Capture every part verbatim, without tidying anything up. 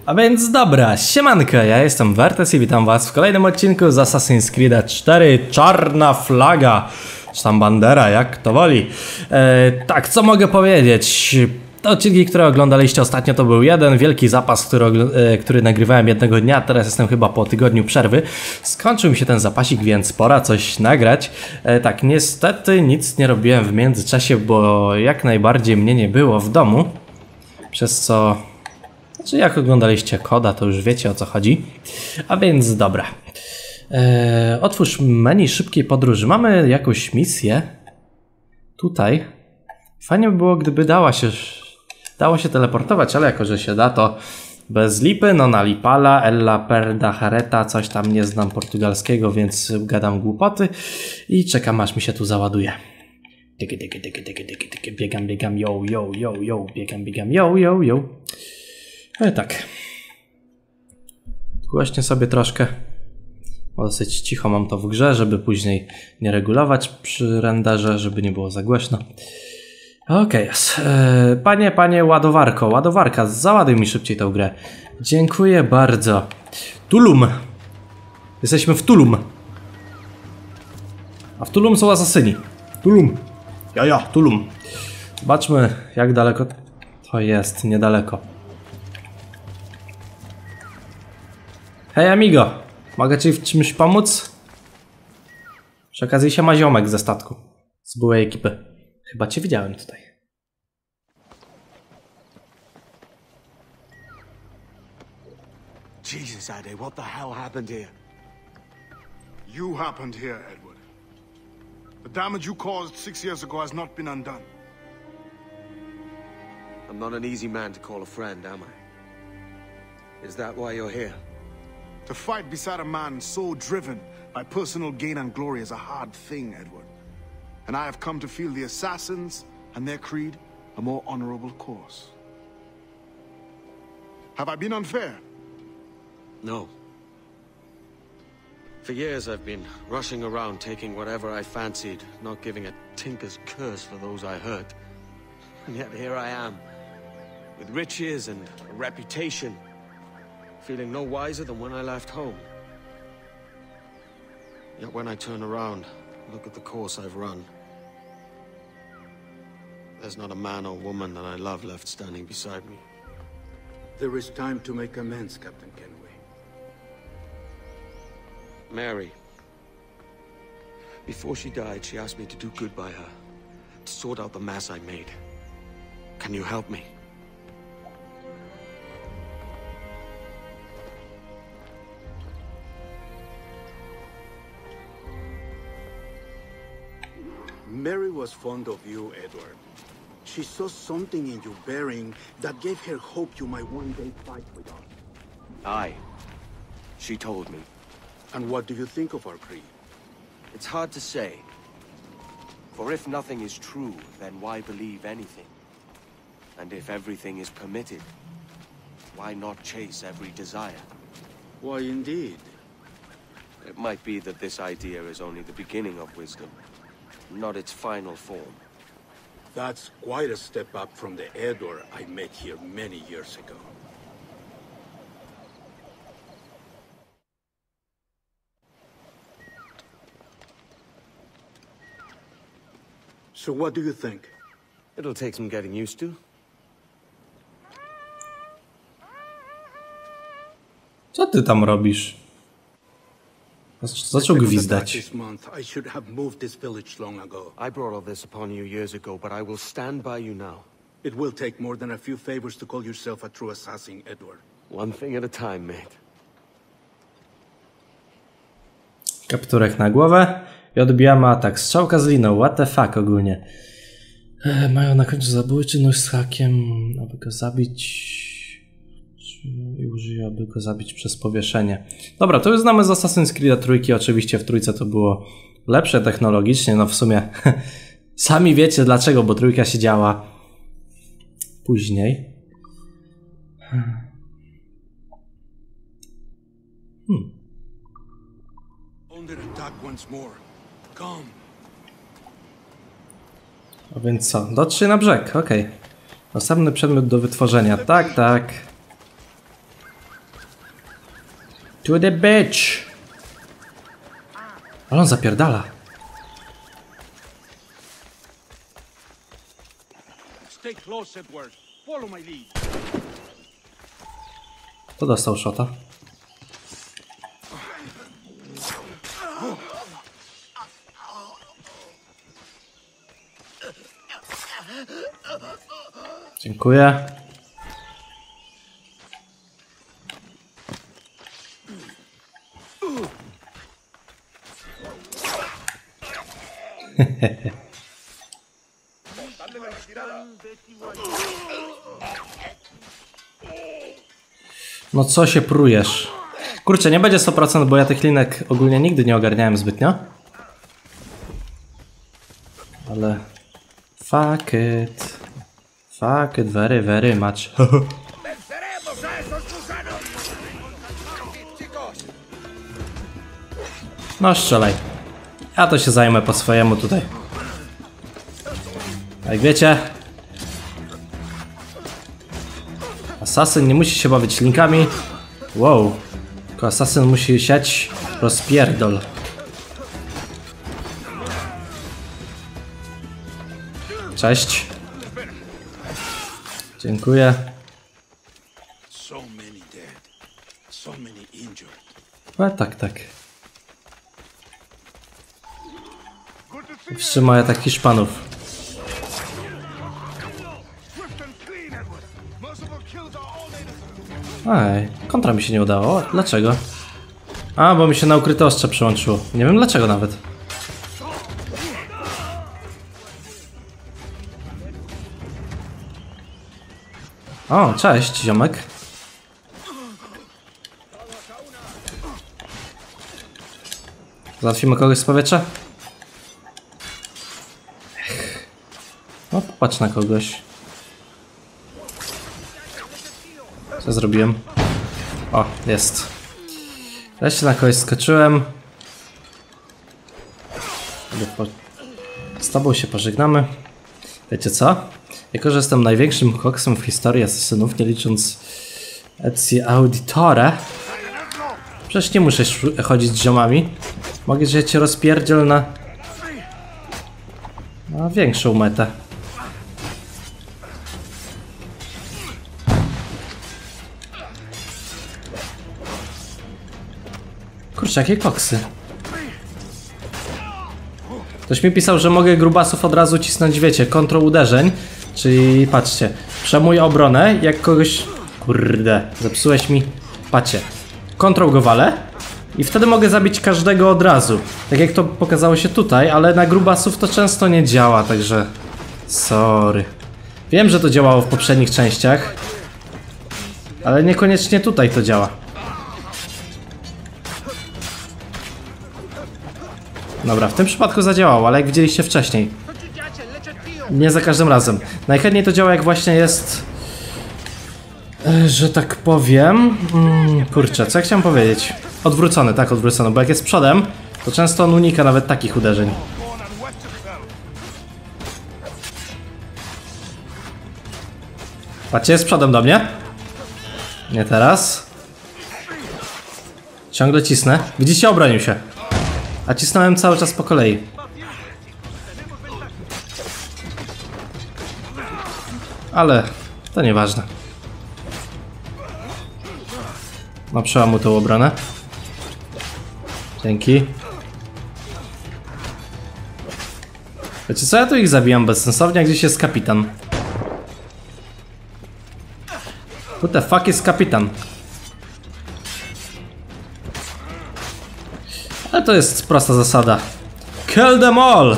A więc dobra, siemanko, ja jestem Wertes i witam was w kolejnym odcinku z Assassin's Creed cztery Czarna Flaga, czy tam bandera, jak to woli. E, tak, co mogę powiedzieć? Te odcinki, które oglądaliście ostatnio, to był jeden wielki zapas, który, e, który nagrywałem jednego dnia, teraz jestem chyba po tygodniu przerwy. Skończył mi się ten zapasik, więc pora coś nagrać. E, tak, niestety nic nie robiłem w międzyczasie, bo jak najbardziej mnie nie było w domu, przez co... Znaczy jak oglądaliście koda, to już wiecie, o co chodzi. A więc dobra. Eee, otwórz menu szybkiej podróży. Mamy jakąś misję. Tutaj. Fajnie by było, gdyby dała się, dało się teleportować, ale jako, że się da, to bez lipy. No na lipala, ella perda hareta, coś tam, nie znam portugalskiego, więc gadam głupoty. I czekam, aż mi się tu załaduje. Tyky, tyky, tyky, tyky, tyky, tyky. Biegam, biegam, yo, yo, yo, yo. Biegam, biegam, yo, yo, yo. Ale tak. Głośnie sobie troszkę. Dosyć cicho mam to w grze, żeby później nie regulować przy renderze, żeby nie było za głośno. Okej, okay. Panie, panie ładowarko, ładowarka, załaduj mi szybciej tę grę. Dziękuję bardzo. Tulum. Jesteśmy w Tulum. A w Tulum są asasyni. Tulum. Ja, ja, Tulum. Zobaczmy, jak daleko to jest, niedaleko. Hej amigo, mogę ci w czymś pomóc? Przy okazji się ma ziomek ze statku, z byłej ekipy. Chyba cię widziałem tutaj. Jesus, Ade, what the hell happened here? You happened here, Edward. The damage you caused six years ago has not been undone. I'm not an easy man to call a friend, am I? Is that why you're here? To fight beside a man so driven by personal gain and glory is a hard thing, Edward. And I have come to feel the assassins and their creed a more honorable course. Have I been unfair? No. For years I've been rushing around taking whatever I fancied, not giving a tinker's curse for those I hurt. And yet here I am, with riches and a reputation, feeling no wiser than when I left home. Yet when I turn around, look at the course I've run, there's not a man or woman that I love left standing beside me. There is time to make amends, Captain Kenway. Mary. Before she died, she asked me to do good by her, to sort out the mess I made. Can you help me? Mary was fond of you, Edward. She saw something in your bearing that gave her hope you might one day fight with us. Aye. She told me. And what do you think of our creed? It's hard to say. For if nothing is true, then why believe anything? And if everything is permitted, why not chase every desire? Why, indeed. It might be that this idea is only the beginning of wisdom, not its final form. That's quite a step up from the Edward I met here many years ago. So what do you think? It'll take some getting used to. Co ty tam robisz? Zaczął gwizdać. This month, I should have moved this village long ago. I brought all this upon you years ago, but I will stand by you now. It will take more than a few favors to call yourself a true assassin, Edward. One thing at a time, mate. Kapturek na głowę i odbijamy atak. Strzałka z liną, what the fuck ogólnie. E, mają na końcu zabójczy nóż z hakiem, aby go zabić... I użyję, aby go zabić przez powieszenie. Dobra, to już znamy z Assassin's Creed trójki. Oczywiście w trójce to było lepsze technologicznie. No w sumie sami wiecie dlaczego, bo trójka się działa później. Hmm. A więc co? Dotrzyj na brzeg, okej. Okay. Następny przedmiot do wytworzenia. Tak, tak. To the beach. Ale on zapierdala. Stay close, Edward. Follow my lead. To dostał shota. Dziękuję. No co się prujesz? Kurczę, nie będzie sto procent, bo ja tych linek ogólnie nigdy nie ogarniałem zbytnio. Ale... Fuck it. Fuck it very, very much. No strzelaj. Ja to się zajmę po swojemu tutaj. Jak wiecie, asasyn nie musi się bawić linkami. Wow. Tylko asasyn musi siać rozpierdol. Cześć. Dziękuję. So many dead. So many injured. No tak, tak. Wstrzymaj atak Hiszpanów. Ej, kontra mi się nie udało. Dlaczego? A, bo mi się na ukryte ostrze przyłączyło. Nie wiem dlaczego nawet. O, cześć, ziomek. Załatwimy kogoś z powietrza? Ech. No, popatrz na kogoś. Co zrobiłem? O, jest. Wreszcie na kogoś skoczyłem. Z tobą się pożegnamy. Wiecie co? Jako że jestem największym koksem w historii asesynów, nie licząc Ezio Auditore, przecież nie muszę chodzić z ziomami. Mogę, że cię rozpierdziel na... na większą metę. Kurczę, jakie koksy. Ktoś mi pisał, że mogę grubasów od razu cisnąć, wiecie, kontro uderzeń. Czyli patrzcie, przejmuję obronę, jak kogoś... Kurde, zepsułeś mi... Patrzcie, kontrol go walę i wtedy mogę zabić każdego od razu. Tak jak to pokazało się tutaj, ale na grubasów to często nie działa, także... Sorry. Wiem, że to działało w poprzednich częściach, ale niekoniecznie tutaj to działa. Dobra, w tym przypadku zadziałało, ale jak widzieliście wcześniej, nie za każdym razem. Najchętniej to działa, jak właśnie jest, że tak powiem, hmm, kurczę, co ja chciałem powiedzieć? Odwrócony, tak, odwrócony, bo jak jest przodem, to często on unika nawet takich uderzeń. Patrzcie, jest przodem do mnie. Nie teraz. Ciągle cisnę. Widzicie, obronił się. A cisnąłem cały czas po kolei. Ale to nieważne. No, przełam mu tą obronę. Dzięki. Wiecie co, ja tu ich zabijam bezsensownie, a gdzieś jest kapitan. What the fuck jest kapitan? Ale to jest prosta zasada. Kill them all!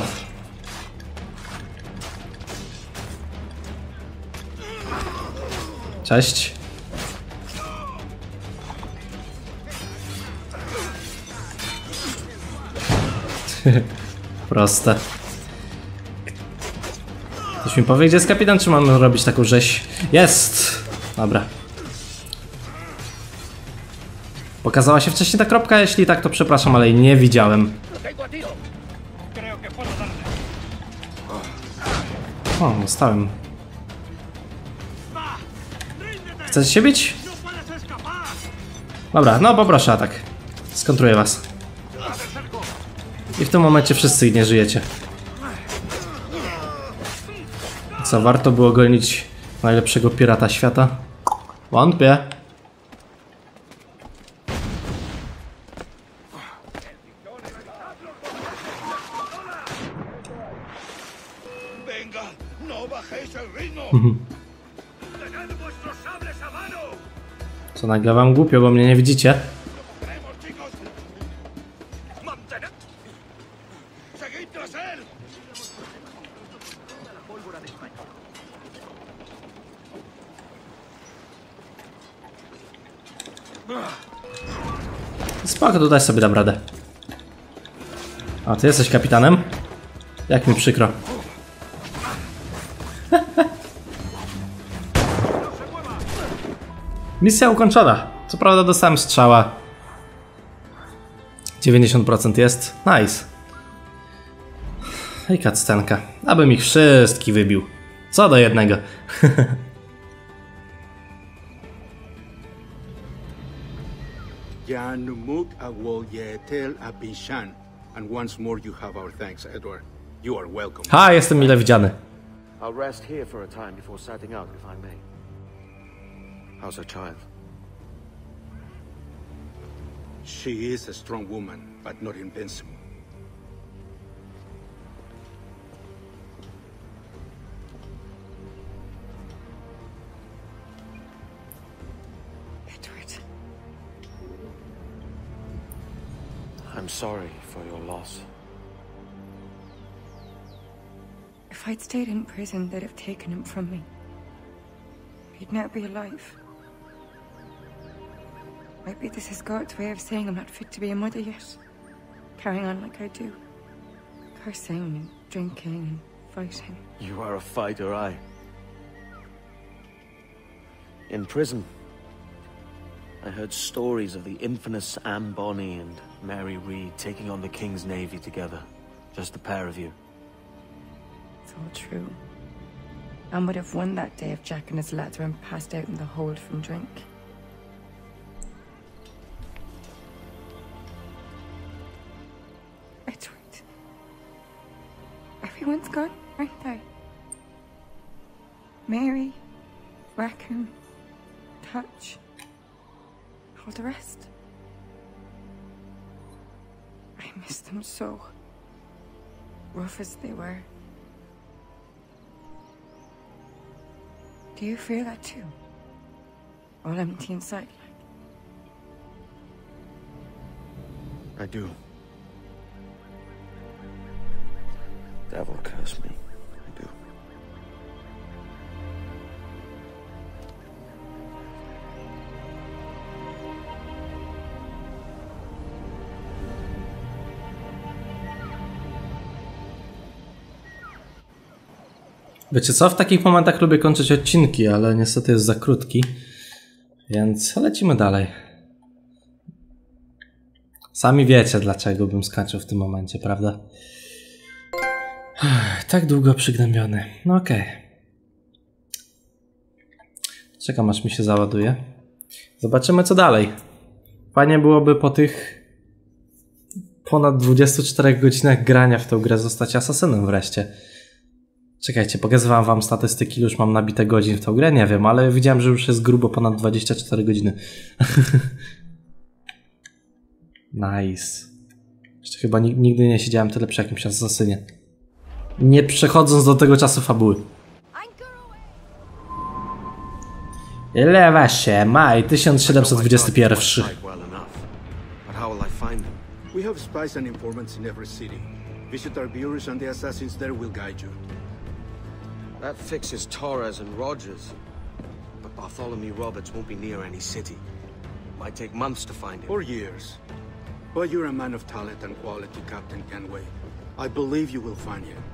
Cześć. Proste. Ktoś mi powie, gdzie jest kapitan, czy mamy robić taką rzeź? Jest! Dobra. Pokazała się wcześniej ta kropka? Jeśli tak, to przepraszam, ale jej nie widziałem. O, dostałem. Chcecie się bić? Dobra, no poproszę atak. Skontruję was. I w tym momencie wszyscy nie żyjecie. Co, warto było gonić najlepszego pirata świata? Wątpię. Co, nagle wam głupio, bo mnie nie widzicie? Spoko, tutaj sobie dam radę. A ty jesteś kapitanem? Jak mi przykro. Misja ukończona. Co prawda dostałem strzała. dziewięćdziesiąt procent jest. Nice. I cutscenka. Abym ich wszystkich wybił. Co do jednego. Janumuk awol yetel abishan. And once more you have our thanks, Edward. You are welcome. Ha, jestem mile widziany. I'll rest here for a time before setting out, if I may. How's her child? She is a strong woman, but not invincible. Edward. I'm sorry for your loss. If I'd stayed in prison, they'd have taken him from me. He'd never be alive. Maybe this is God's way of saying I'm not fit to be a mother yet. Carrying on like I do. Cursing and drinking and fighting. You are a fighter, aye. In prison, I heard stories of the infamous Anne Bonny and Mary Read taking on the King's Navy together. Just the pair of you. It's all true. Anne would have won that day if Jack and his lads weren't passed out in the hold from drink. Edward. Everyone's gone, aren't they? Mary, Rackham, Touch, all the rest. I miss them so. Rough as they were. Do you feel that too? All empty inside, like? I do. Devil curse me. I do. Wiecie co? W takich momentach lubię kończyć odcinki, ale niestety jest za krótki. Więc lecimy dalej. Sami wiecie, dlaczego bym skończył w tym momencie, prawda? Tak długo przygnębiony. No okej. Okay. Czekam, aż mi się załaduje. Zobaczymy, co dalej. Fajnie byłoby po tych ponad dwudziestu czterech godzinach grania w tę grę zostać asasynem wreszcie. Czekajcie, pokazywałem wam statystyki, już mam nabite godzin w tę grę, nie wiem, ale widziałem, że już jest grubo ponad dwadzieścia cztery godziny. Nice. Jeszcze chyba nigdy nie siedziałem tyle przy jakimś asasynie. Nie przechodząc do tego czasu fabuły. Lewa się, maj tysiąc siedemset dwudziesty pierwszy. We have spies and informants in every city. Visit our bureaus and the assassins there will guide you. That fixes Torres and Rogers. But Bartholomew Roberts won't be near any city. Might take months to find him. Or years. But you're a man of talent and quality, Captain Kenway. I believe you will find him.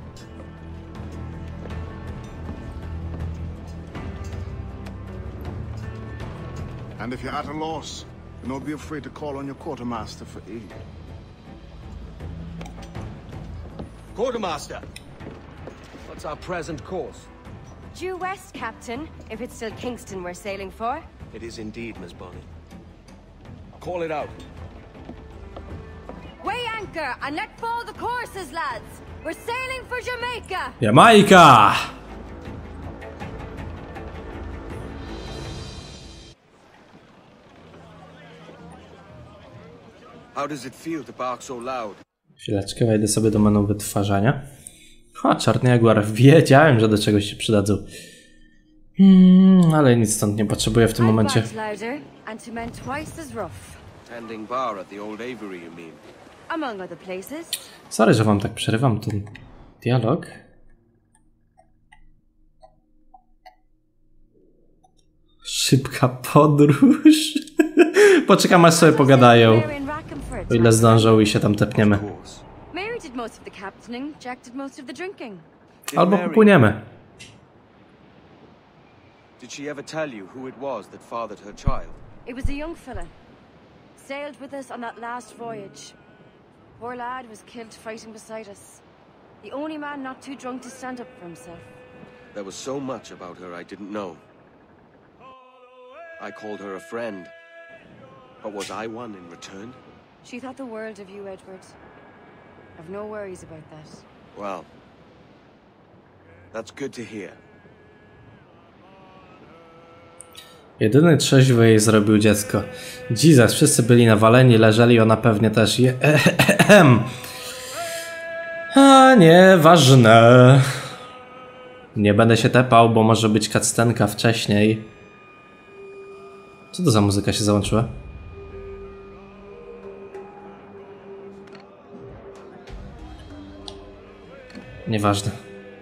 And if you're at a loss, do not be afraid to call on your quartermaster for aid. Quartermaster! What's our present course? Due west, Captain, if it's still Kingston we're sailing for. It is indeed, Miss Bonny. Call it out. anchor and let fall the courses, lads. We're sailing for Jamaica. Jamajka! How does it feel to bark so loud? Chwileczkę, wejdę sobie do menu wytwarzania. Ha, czarny jaguar. Wiedziałem, że do czegoś się przydadzą. Hmm, ale nic stąd nie potrzebuję w tym momencie. Tending bar at the old Avery, you mean? Among other places. Sorry, że wam tak przerywam ten dialog. Szybka podróż. Poczekam, aż sobie pogadają. O ile zdążą i się tam tepniemy. Mary did most of the captaining, Jack did most of the drinking. Albo popłyniemy. Did she ever tell you who it was that fathered her child? It was a young fella. Sailed with us on that last voyage. Poor lad was killed fighting beside us. The only man not too drunk to stand up for himself. There was so much about her I didn't know. I called her a friend. But was I one in return? She thought the world of you, Edward. I've no worries about that. Well, that's good to hear. Jedyny trzeźwy jej zrobił dziecko. Jesus, wszyscy byli nawaleni, leżeli, ona pewnie też je... A nieważne. Nie będę się tepał, bo może być cutscenka wcześniej. Co to za muzyka się załączyła? Nieważne.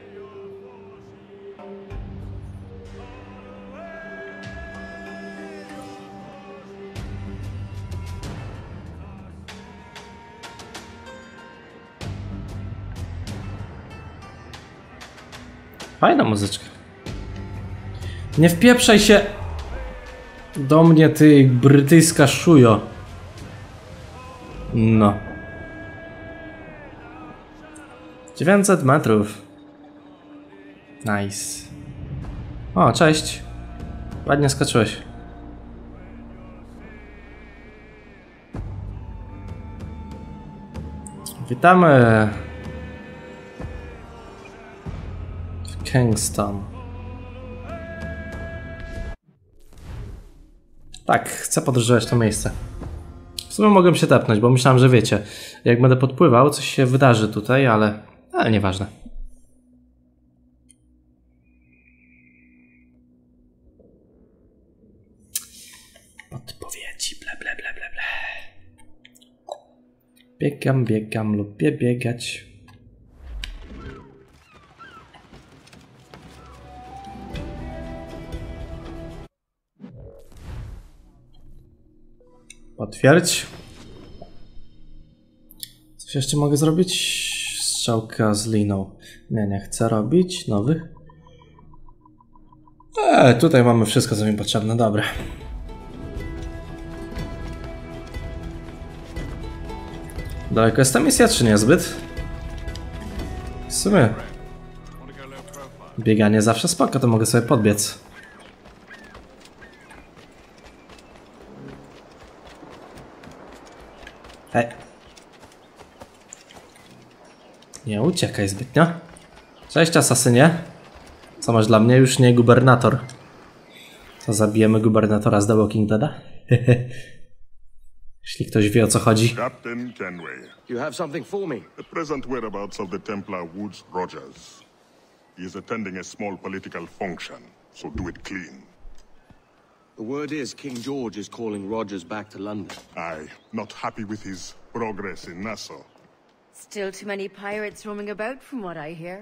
Fajna muzyczka. Nie wpieprzaj się do mnie, ty brytyjska szujo. No. dziewięćset metrów. Nice. O, cześć. Ładnie skoczyłeś. Witamy w Kingston. Tak, chcę podróżować to miejsce. W sumie mogłem się tepnąć, bo myślałem, że wiecie, jak będę podpływał, coś się wydarzy tutaj, ale, ale nieważne. Podpowiedzi, ble, ble, ble, ble, ble. Biegam, biegam, lubię biegać. Potwierdź. Coś jeszcze mogę zrobić? Strzałka z liną. Nie, nie chcę robić nowych. Eee, tutaj mamy wszystko, co mi potrzebne. Dobra. Daleko jest ta misja, czy niezbyt? W sumie bieganie zawsze spoko, to mogę sobie podbiec. Hej. Nie uciekaj zbytnio. Cześć, asasynie. Co masz dla mnie? Już nie gubernator. To zabijemy gubernatora z The Walking Deada? Jeśli ktoś wie, o co chodzi. Captain Kenway. You have something for me? The present whereabouts of the Templar Woods Rogers. He is attending a small political function, so do it clean. The word is King George is calling Rogers back to London. Aye, not happy with his progress in Nassau. Still too many pirates roaming about from what I hear.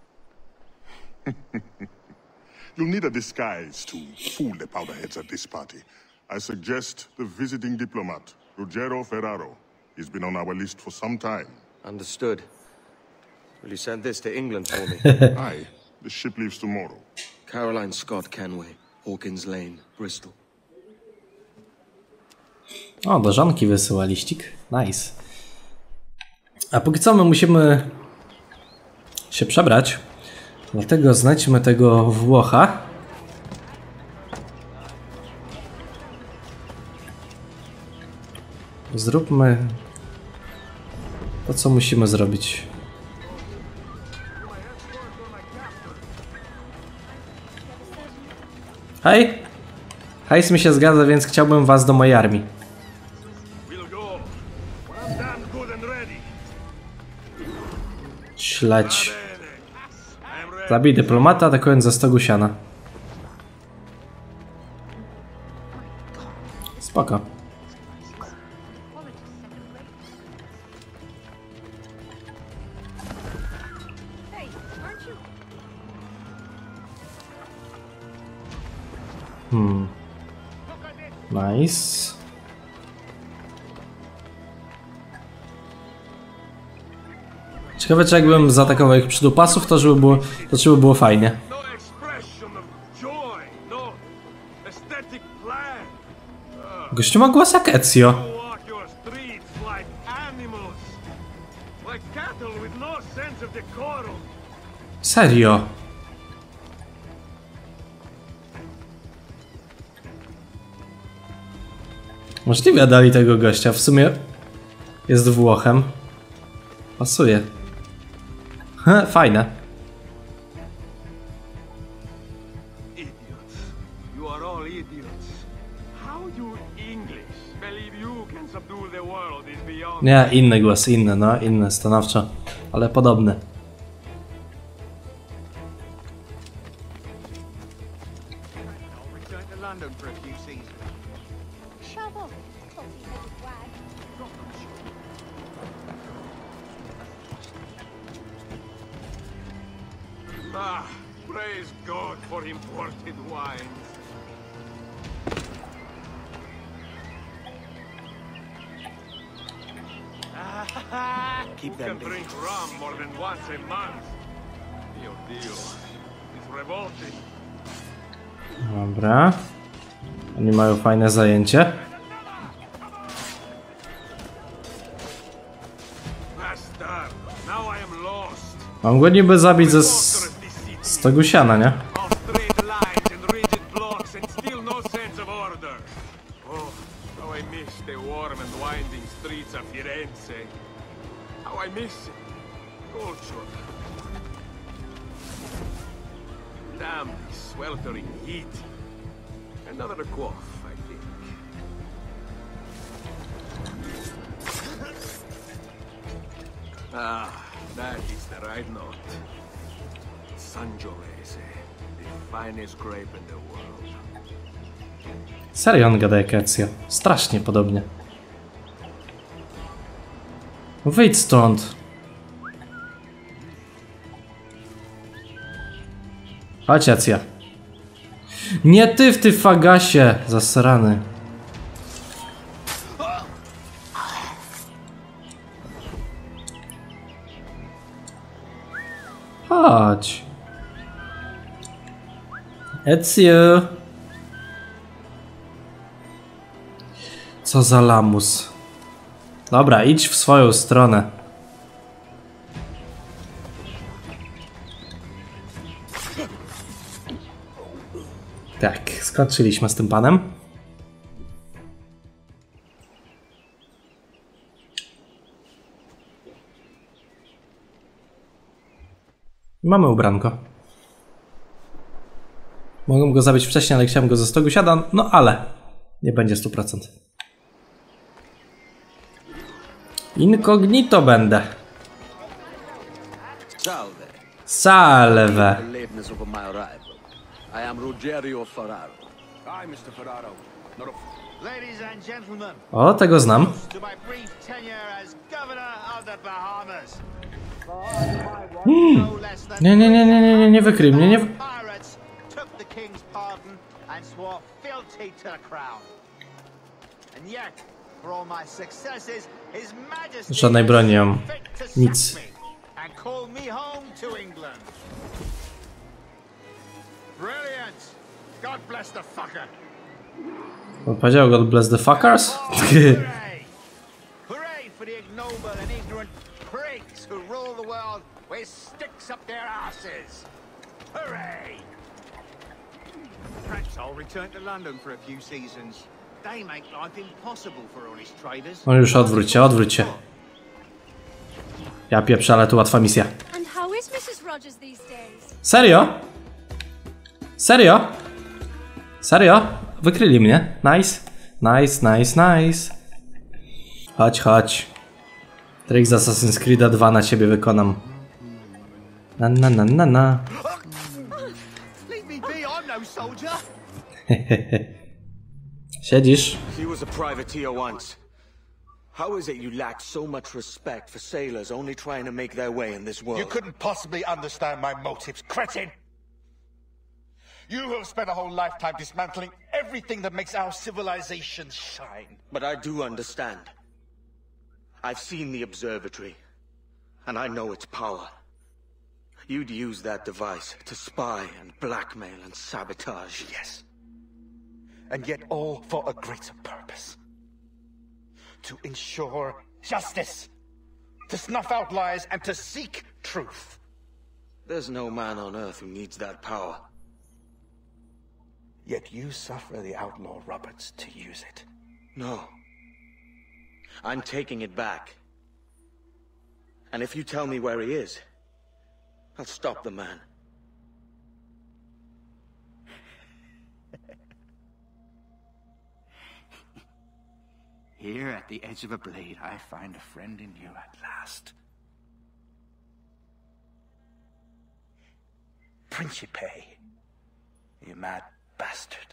You'll need a disguise to fool the powderheads at this party. I suggest the visiting diplomat, Ruggiero Ferraro. He's been on our list for some time. Understood. Will you send this to England for me? Aye, the ship leaves tomorrow. Caroline Scott Kenway, Hawkins Lane, Bristol. O, do żonki wysyła liścik. Nice. A póki co my musimy się przebrać. Dlatego znajdźmy tego Włocha. Zróbmy To co musimy zrobić? Hej! Hajs mi się zgadza, więc chciałbym was do mojej armii. Śledź. Zabij dyplomata, atakując za stogu siana. Spoko. Hmm. Nice. Ciekawe, czy jakbym zaatakował ich przydupasów, to żeby było, to żeby było fajnie. Gościu ma głos jak Ezio. Serio. Możliwe dali tego gościa, w sumie jest Włochem. Pasuje. Ha, fajne. Nie, inny głos, inny, no, inny, stanowczo, ale podobny. Ah, praise God for imported wines. Keep Who can drink rum more than once a month? Dio, Dio. It's revolting. Dobra. Oni mają fajne zajęcie. Mam go niby zabić ze stogu siana, nie? Damn sweltering heat. Another quaff, I think. Ah, that is the right note. Sangiovese, the finest grape in the world. Serio on gada jak Ezio. Strasznie podobnie. Wyjdź stąd. Chodź, Ezio. Nie ty w ty fagasie, zasrany. Chodź. Ezio. Co za lamus. Dobra, idź w swoją stronę. Tak, skończyliśmy z tym panem. Mamy ubranko. Mogłem go zabić wcześniej, ale chciałem go ze stogu siada, no ale nie będzie stu procent. Incognito będę. Salve. Salve. The lateness of my arrival. I am Ruggiero Ferraro. Hi, mister Ferraro. Not a... Ladies and gentlemen, O, tego znam. to my brief tenure as governor of the Bahamas. Hmm. Nie, nie, nie, nie, nie, nie, nie wykryj mnie, nie... Pirates took the king's pardon and swore fealty to the crown. And yet, for all my successes, his majesty Żadnej broni nie mam. fit to sack Nic. me and call me home to England. Brilliant. God bless the fucker. On powiedział God bless the fuckers? Hooray! Hooray for the ignoble and ignorant prigs who rule the world with sticks up their asses! Hooray! Perhaps I'll return to London for a few seasons. They make life impossible for honest traders. No już odwróć się, odwróć się. Ja pieprzę, ale to łatwa misja. Serio? Serio? Serio? Wykryli mnie. Nice. Nice, nice, nice. Chodź, chodź. Trik z Assassin's Creed dwa na ciebie wykonam. Na na na na na. Siedzisz. He was a privateer once. How is it you lack so much respect for sailors only trying to make their way in this world? You couldn't possibly understand my motives, cretin! You have spent a whole lifetime dismantling everything that makes our civilization shine. But I do understand. I've seen the observatory, and I know its power. You'd use that device to spy and blackmail and sabotage. Yes. And yet all for a greater purpose. To ensure justice. To snuff out lies and to seek truth. There's no man on earth who needs that power. Yet you suffer the outlaw Roberts to use it. No. I'm taking it back. And if you tell me where he is, I'll stop the man. Here at the edge of a blade, I find a friend in you at last. Principe, you mad bastard.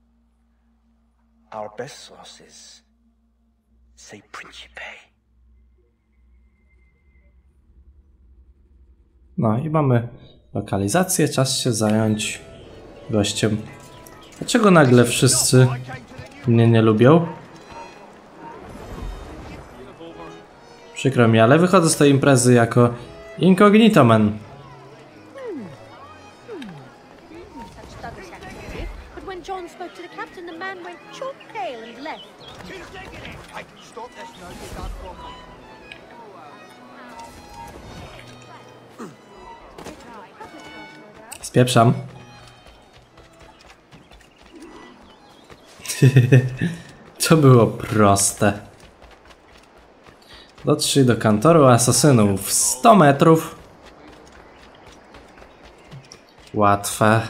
Our best sources say Principe. No i mamy lokalizację, czas się zająć gościem. Dlaczego nagle wszyscy mnie nie lubią? Przykro mi, ale wychodzę z tej imprezy jako Incognito Man. Spieprzam. To było proste. Dotrzyj do kantoru asasynów. sto metrów. Łatwe.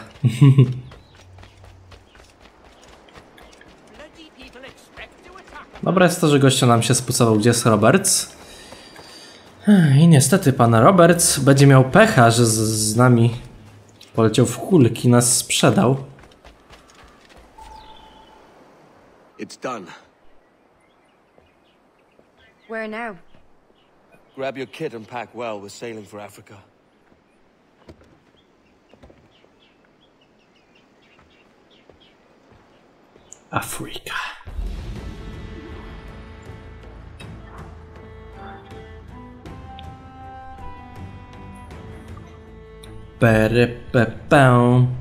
Dobre jest to, że gościu nam się spucował, gdzie jest Roberts. I niestety pan Roberts będzie miał pecha, że z, z nami poleciał w kulki, nas sprzedał. It's done. Where now? Grab your kit and pack well. We're sailing for Africa. Afrika. Perypepę.